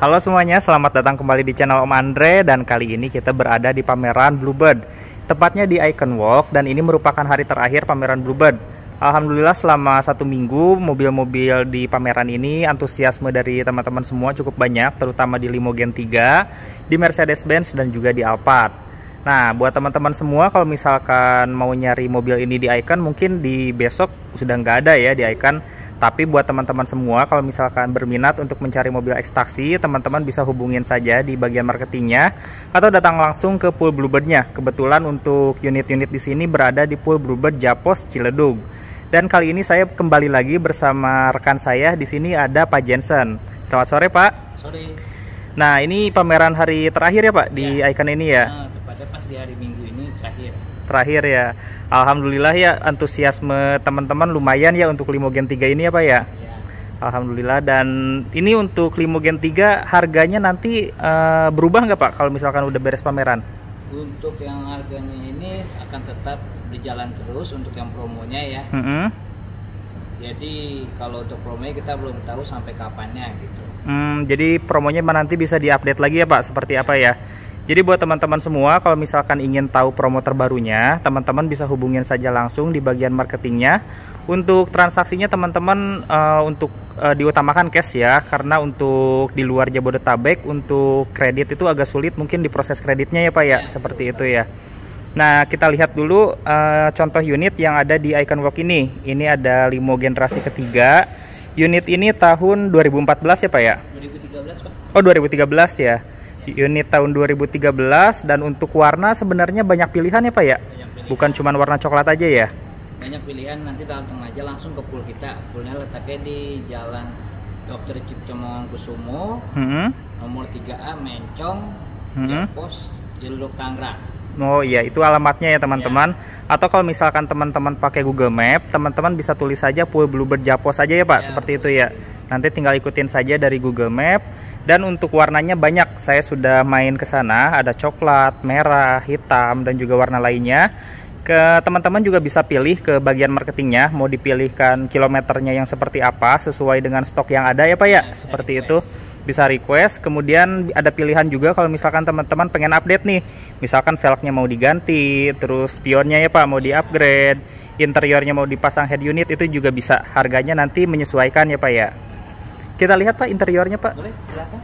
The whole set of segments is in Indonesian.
Halo semuanya, selamat datang kembali di channel Om Andre. Dan kali ini kita berada di pameran Bluebird, tepatnya di Icon Walk. Dan ini merupakan hari terakhir pameran Bluebird. Alhamdulillah selama 1 minggu mobil-mobil di pameran ini antusiasme dari teman-teman semua cukup banyak, terutama di Limo Gen 3, di Mercedes-Benz dan juga di Alphard. Nah, buat teman-teman semua kalau misalkan mau nyari mobil ini di Icon, mungkin di besok sudah nggak ada ya di Icon. Tapi buat teman-teman semua kalau misalkan berminat untuk mencari mobil ekstaksi, teman-teman bisa hubungin saja di bagian marketingnya atau datang langsung ke pool Bluebird-nya. Kebetulan untuk unit-unit di sini berada di pool Bluebird Japos Ciledug. Dan kali ini saya kembali lagi bersama rekan saya. Di sini ada Pak Jensen. Selamat sore, Pak. Sore. Nah, ini pameran hari terakhir ya, Pak, di Icon ini ya? Tepatnya pas di hari Minggu ini Terakhir ya. Alhamdulillah ya, antusiasme teman-teman lumayan ya untuk Limo Gen 3 ini ya, Pak ya? Ya. Alhamdulillah. Dan ini untuk Limo Gen 3 harganya nanti berubah nggak, Pak, kalau misalkan udah beres pameran? Untuk yang harganya ini akan tetap berjalan terus untuk yang promonya ya. Jadi kalau untuk promonya kita belum tahu sampai kapannya gitu. Jadi promonya nanti bisa diupdate lagi ya, Pak, seperti apa ya? Jadi buat teman-teman semua kalau misalkan ingin tahu promo terbarunya, teman-teman bisa hubungin saja langsung di bagian marketingnya. Untuk transaksinya teman-teman diutamakan cash ya, karena untuk di luar Jabodetabek untuk kredit itu agak sulit mungkin diproses kreditnya ya, Pak ya, seperti itu ya. Nah, kita lihat dulu contoh unit yang ada di Icon Walk ini. Ini ada Limo generasi ketiga. Unit ini tahun 2014 ya, Pak ya? 2013, Pak. Oh, 2013 ya. Unit tahun 2013. Dan untuk warna sebenarnya banyak pilihan ya, Pak ya? Bukan cuma warna coklat aja ya? Banyak pilihan, nanti datang aja langsung ke pool kita. Poolnya letaknya di Jalan Dr. Cipto Mangunkusumo, nomor 3A Mencong, Japos, Ciledug, Tangerang. Oh iya, itu alamatnya ya teman-teman. Atau kalau misalkan teman-teman pakai Google Map, teman-teman bisa tulis saja pool Bluebird Japos saja ya, Pak, seperti itu ya. Nanti tinggal ikutin saja dari Google Map. Dan untuk warnanya banyak, saya sudah main ke sana, ada coklat, merah, hitam, dan juga warna lainnya. Teman-teman juga bisa pilih ke bagian marketingnya, mau dipilihkan kilometernya yang seperti apa, sesuai dengan stok yang ada ya, Pak ya, seperti itu. Bisa request. Kemudian ada pilihan juga kalau misalkan teman-teman pengen update nih, misalkan velgnya mau diganti, terus spionnya ya, Pak, mau di-upgrade, interiornya mau dipasang head unit, itu juga bisa. Harganya nanti menyesuaikan ya, Pak ya. Kita lihat, Pak, interiornya, Pak. Boleh, silakan.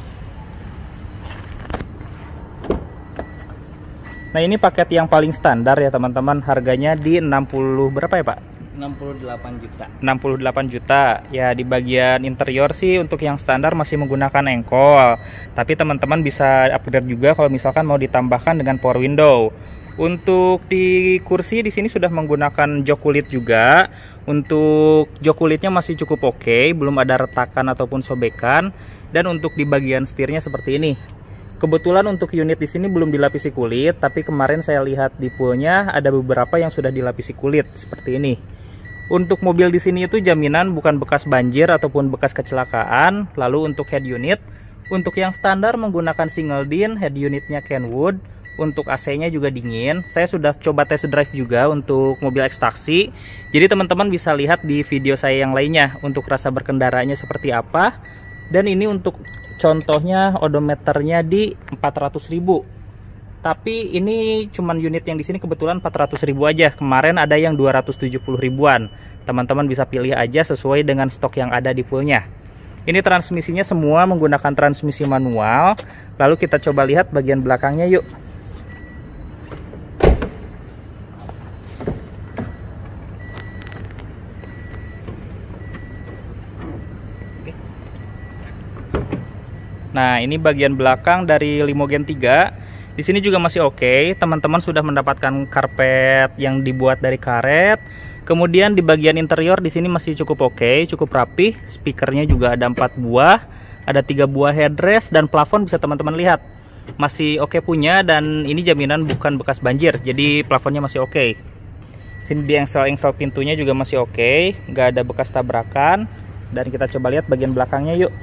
Nah, ini paket yang paling standar ya teman-teman, harganya di 60 berapa ya, Pak? 68 juta. 68 juta. Ya, di bagian interior sih untuk yang standar masih menggunakan engkol. Tapi teman-teman bisa upgrade juga kalau misalkan mau ditambahkan dengan power window. Untuk di kursi di sini sudah menggunakan jok kulit juga. Untuk jok kulitnya masih cukup oke, belum ada retakan ataupun sobekan. Dan untuk di bagian setirnya seperti ini. Kebetulan untuk unit di sini belum dilapisi kulit, tapi kemarin saya lihat di poolnya ada beberapa yang sudah dilapisi kulit seperti ini. Untuk mobil di sini itu jaminan bukan bekas banjir ataupun bekas kecelakaan. Lalu untuk head unit, untuk yang standar menggunakan single din, head unitnya Kenwood. Untuk AC-nya juga dingin. Saya sudah coba test drive juga untuk mobil ekstaksi. Jadi teman-teman bisa lihat di video saya yang lainnya untuk rasa berkendaranya seperti apa. Dan ini untuk contohnya odometernya di 400.000. Tapi ini cuman unit yang di sini kebetulan 400.000 aja. Kemarin ada yang 270 ribuan. Teman-teman bisa pilih aja sesuai dengan stok yang ada di poolnya. Ini transmisinya semua menggunakan transmisi manual. Lalu kita coba lihat bagian belakangnya yuk. Nah, ini bagian belakang dari Limo Gen 3. Di sini juga masih oke. Teman-teman sudah mendapatkan karpet yang dibuat dari karet. Kemudian di bagian interior di sini masih cukup oke, cukup rapi. Speakernya juga ada 4 buah. Ada 3 buah headrest dan plafon bisa teman-teman lihat. Masih oke punya, dan ini jaminan bukan bekas banjir. Jadi plafonnya masih oke. Sini di engsel pintunya juga masih oke, nggak ada bekas tabrakan. Dan kita coba lihat bagian belakangnya yuk.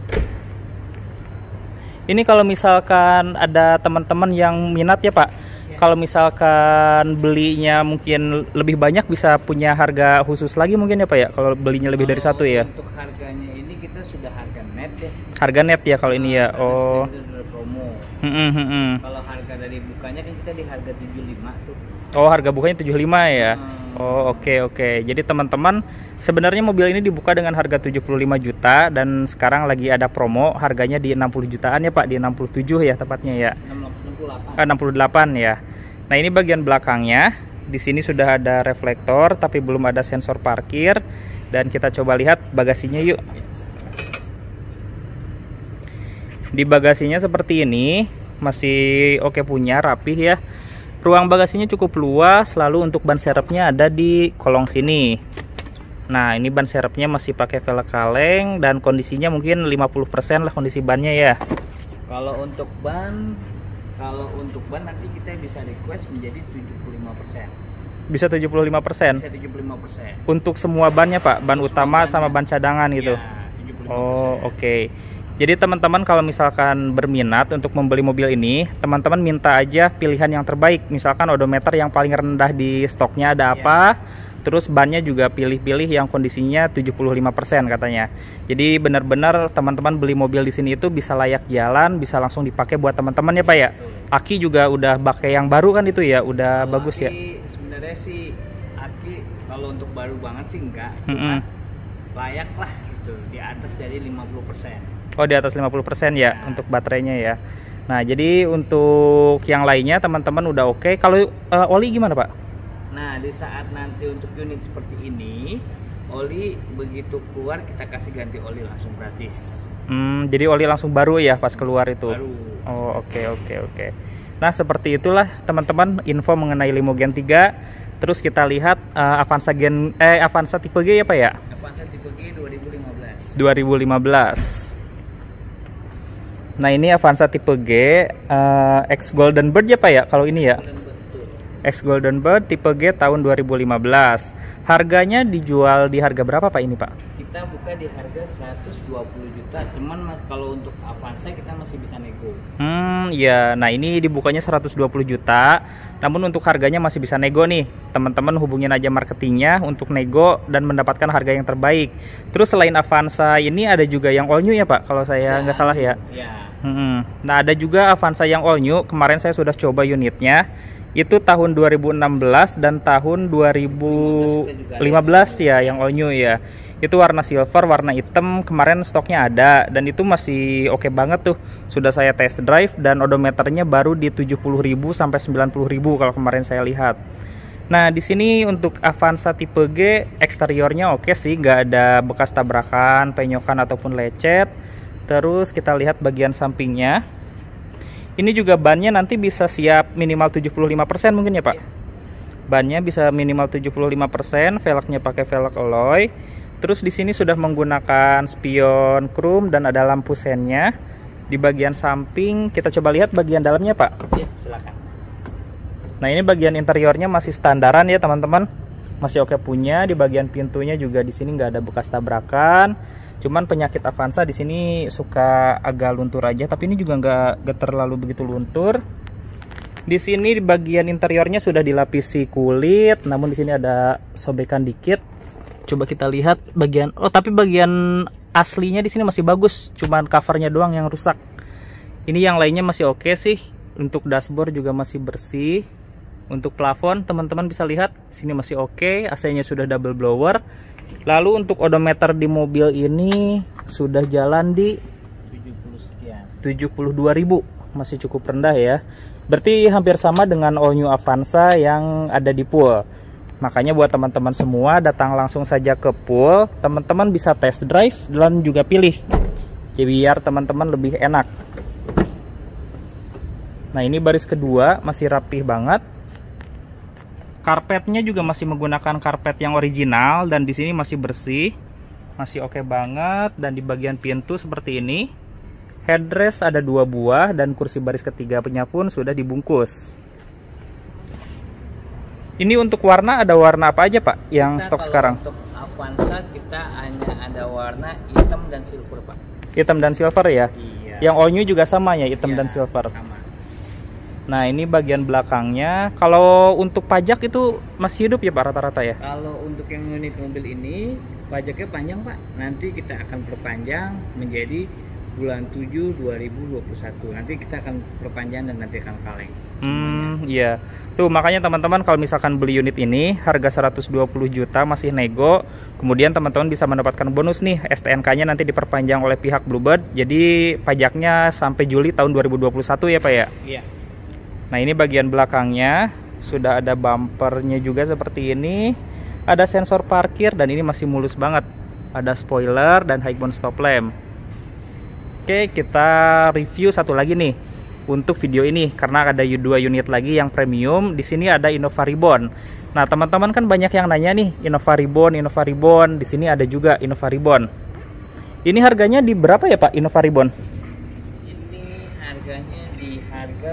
Ini kalau misalkan ada teman-teman yang minat ya, Pak, Kalau misalkan belinya mungkin lebih banyak bisa punya harga khusus lagi mungkin ya Pak ya? Kalau belinya lebih dari satu ya? Untuk harganya ini kita sudah harga net ya. Harga net ya kalau ini ya? Oh. Promo. Kalau harga dari bukanya kan kita di harga 75 tuh. Oh, harga bukanya 75 ya? Oh, oke. Jadi teman-teman, sebenarnya mobil ini dibuka dengan harga 75 juta dan sekarang lagi ada promo, harganya di 60 jutaan ya Pak, di 67 ya tepatnya ya. 68 ya. Nah, ini bagian belakangnya. Di sini sudah ada reflektor tapi belum ada sensor parkir dan kita coba lihat bagasinya yuk. Di bagasinya seperti ini, masih oke punya, rapih ya. Ruang bagasinya cukup luas, lalu untuk ban serepnya ada di kolong sini. Nah, ini ban serepnya masih pakai velg kaleng dan kondisinya mungkin 50% lah kondisi bannya ya. Kalau untuk ban nanti kita bisa request menjadi 75%. Bisa 75%? Bisa 75%. Untuk semua bannya Pak, ban utama sama ban cadangan gitu. Ya, 75%. Oh, oke. Jadi teman-teman kalau misalkan berminat untuk membeli mobil ini, teman-teman minta aja pilihan yang terbaik. Misalkan odometer yang paling rendah di stoknya ada apa, terus bannya juga pilih-pilih yang kondisinya 75% katanya. Jadi benar-benar teman-teman beli mobil di sini itu bisa layak jalan, bisa langsung dipakai buat teman-teman ya Pak ya. Aki juga udah pakai yang baru kan itu ya, udah kalau bagus ya. Sebenarnya sih aki kalau untuk baru banget sih enggak, cuma layak lah gitu, di atas dari 50%. Oh, di atas 50% ya untuk baterainya ya. Nah, jadi untuk yang lainnya teman-teman udah oke. Kalau oli gimana Pak? Nah, di saat nanti untuk unit seperti ini, oli begitu keluar kita kasih ganti oli langsung gratis. Jadi oli langsung baru ya pas keluar itu? Baru. Oh, oke. Nah, seperti itulah teman-teman info mengenai Limo Gen 3. Terus kita lihat Avanza tipe G ya Pak ya? Avanza tipe G 2015. Nah, ini Avanza tipe G X Golden Bird ya Pak ya kalau ini ya? X Golden Bird tipe G tahun 2015. Harganya dijual di harga berapa Pak ini Pak? Kita buka di harga 120 juta. Cuman kalau untuk Avanza kita masih bisa nego. Ya. Nah, ini dibukanya 120 juta. Namun untuk harganya masih bisa nego nih. Teman-teman hubungin aja marketingnya untuk nego dan mendapatkan harga yang terbaik. Terus selain Avanza ini ada juga yang all new ya Pak kalau saya nggak salah ya? Ya. Nah, ada juga Avanza yang all new. Kemarin saya sudah coba unitnya. Itu tahun 2016 dan tahun 2015 ya yang all new ya. Itu warna silver, warna hitam, kemarin stoknya ada dan itu masih oke banget tuh. Sudah saya test drive dan odometernya baru di 70.000 sampai 90.000 kalau kemarin saya lihat. Nah, di sini untuk Avanza tipe G eksteriornya oke sih, nggak ada bekas tabrakan, penyokan ataupun lecet. Terus kita lihat bagian sampingnya. Ini juga bannya nanti bisa siap minimal 75% mungkin ya Pak? Bannya bisa minimal 75%, velgnya pakai velg alloy. Terus di sini sudah menggunakan spion chrome dan ada lampu sennya. Di bagian samping kita coba lihat bagian dalamnya Pak. Ya, silakan. Nah, ini bagian interiornya masih standaran ya teman-teman. Masih oke punya. Di bagian pintunya juga di sini nggak ada bekas tabrakan. Cuman penyakit Avanza di sini suka agak luntur aja, tapi ini juga nggak terlalu begitu luntur. Di sini di bagian interiornya sudah dilapisi kulit, namun di sini ada sobekan dikit. Coba kita lihat bagian, tapi bagian aslinya di sini masih bagus, cuman covernya doang yang rusak. Ini yang lainnya masih oke sih. Untuk dashboard juga masih bersih. Untuk plafon teman-teman bisa lihat sini masih oke, AC-nya sudah double blower. Lalu untuk odometer di mobil ini sudah jalan di 72.000, masih cukup rendah ya. Berarti hampir sama dengan all new Avanza yang ada di pool. Makanya buat teman-teman semua datang langsung saja ke pool, teman-teman bisa test drive dan juga pilih. Jadi biar teman-teman lebih enak. Nah, ini baris kedua masih rapih banget. Karpetnya juga masih menggunakan karpet yang original dan di sini masih bersih, masih oke banget. Dan di bagian pintu seperti ini, headrest ada 2 buah dan kursi baris ketiganya pun sudah dibungkus. Ini untuk warna ada warna apa aja Pak yang stok sekarang? Untuk Avanza kita hanya ada warna hitam dan silver Pak. Hitam dan silver ya? Iya. Yang all new juga sama ya, hitam dan silver. Sama. Nah ini bagian belakangnya. Kalau untuk pajak itu masih hidup ya Pak rata-rata ya? Kalau untuk yang unit mobil ini pajaknya panjang Pak. Nanti kita akan perpanjang menjadi bulan 7 2021. Nanti kita akan perpanjang dan nanti akan kaleng. Iya. Tuh makanya teman-teman kalau misalkan beli unit ini harga 120 juta masih nego. Kemudian teman-teman bisa mendapatkan bonus nih, STNK-nya nanti diperpanjang oleh pihak Bluebird. Jadi pajaknya sampai Juli tahun 2021 ya Pak ya? Iya. Nah ini bagian belakangnya sudah ada bumpernya juga seperti ini. Ada sensor parkir dan ini masih mulus banget. Ada spoiler dan high beam stop lamp. Oke, kita review satu lagi nih untuk video ini karena ada 2 unit lagi yang premium. Di sini ada Innova Reborn. Nah, teman-teman kan banyak yang nanya nih, Innova Reborn. Di sini ada juga Innova Reborn. Ini harganya di berapa ya, Pak, Innova Reborn? Ini harganya di harga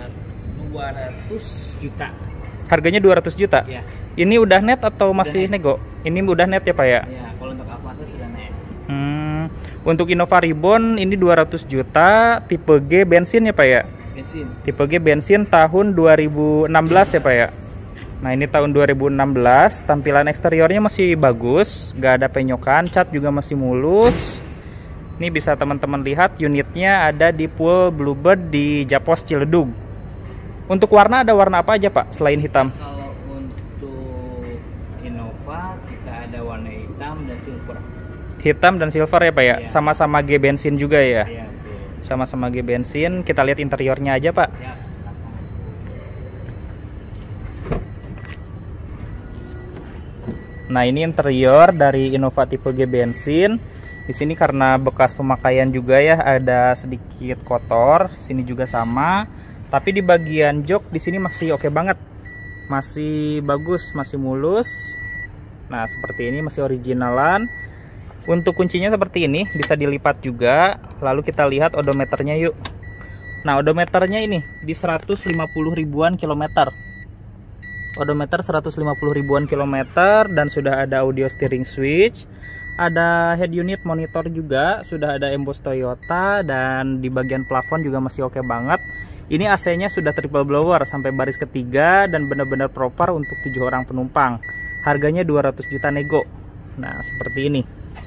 200 juta. Harganya 200 juta? Ya. Ini udah net atau masih nego? Ini udah net ya, Pak ya? Ya, kalau untuk Avanza sudah net. Untuk Innova Reborn ini 200 juta, tipe G bensin ya Pak ya? Bensin. Tipe G bensin tahun 2016 ya Pak ya? Nah ini tahun 2016, tampilan eksteriornya masih bagus, nggak ada penyokan, cat juga masih mulus. Ini bisa teman-teman lihat unitnya ada di pool Bluebird di Japos Ciledug. Untuk warna ada warna apa aja Pak selain hitam? Kalau untuk Innova kita ada warna hitam dan silver. Hitam dan silver ya Pak ya? Sama-sama G bensin juga ya? Iya, sama-sama G bensin. Kita lihat interiornya aja Pak. ya. Nah ini interior dari Innova tipe G bensin. Di sini karena bekas pemakaian juga ya, ada sedikit kotor. Sini juga sama. Tapi di bagian jok di sini masih oke banget, masih bagus, masih mulus. Nah seperti ini masih originalan. Untuk kuncinya seperti ini, bisa dilipat juga. Lalu kita lihat odometernya yuk. Nah odometernya ini di 150 ribuan kilometer. Odometer 150 ribuan kilometer dan sudah ada audio steering switch. Ada head unit monitor juga, sudah ada emboss Toyota dan di bagian plafon juga masih oke banget. Ini AC-nya sudah triple blower sampai baris ketiga dan benar-benar proper untuk 7 orang penumpang. Harganya 200 juta nego. Nah seperti ini.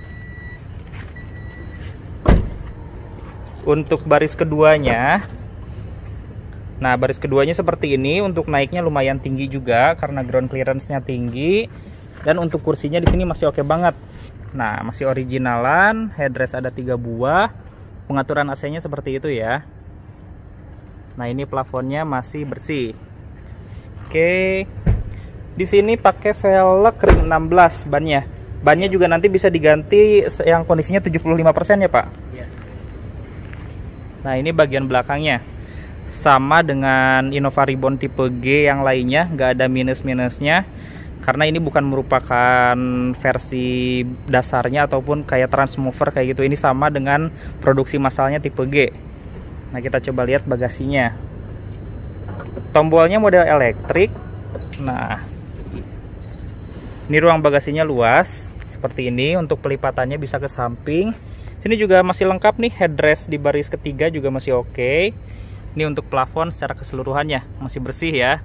Untuk baris keduanya, nah baris keduanya seperti ini. Untuk naiknya lumayan tinggi juga karena ground clearance-nya tinggi. Dan untuk kursinya di sini masih oke banget. Nah masih originalan, headrest ada 3 buah. Pengaturan AC-nya seperti itu ya. Nah ini plafonnya masih bersih. Oke, di sini pakai velg ring 16 bannya. Bannya juga nanti bisa diganti yang kondisinya 75% ya Pak. Ya. Nah ini bagian belakangnya sama dengan Innova Reborn tipe G yang lainnya, nggak ada minus-minusnya karena ini bukan merupakan versi dasarnya ataupun kayak transmover kayak gitu. Ini sama dengan produksi massalnya tipe G. Nah kita coba lihat bagasinya. Tombolnya model elektrik. Nah ini ruang bagasinya luas seperti ini. Untuk pelipatannya bisa ke samping. Sini juga masih lengkap nih, headrest di baris ketiga juga masih oke. Ini untuk plafon secara keseluruhannya masih bersih ya.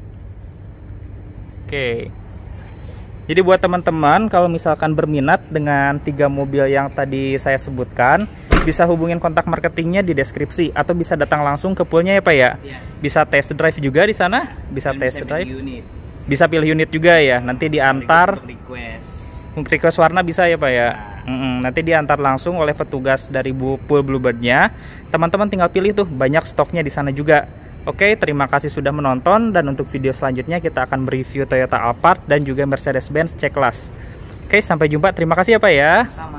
Oke. Jadi buat teman-teman kalau misalkan berminat dengan 3 mobil yang tadi saya sebutkan, bisa hubungin kontak marketingnya di deskripsi atau bisa datang langsung ke poolnya ya Pak ya. Bisa test drive juga di sana, bisa test drive. Bisa pilih unit juga ya. Nanti diantar. Request warna bisa ya Pak ya. Nanti diantar langsung oleh petugas dari pool Bluebird-nya. Teman-teman tinggal pilih tuh, banyak stoknya di sana juga. Oke, terima kasih sudah menonton dan untuk video selanjutnya kita akan mereview Toyota Alphard dan juga Mercedes-Benz C-Class. Oke, sampai jumpa. Terima kasih ya Pak ya. Sama.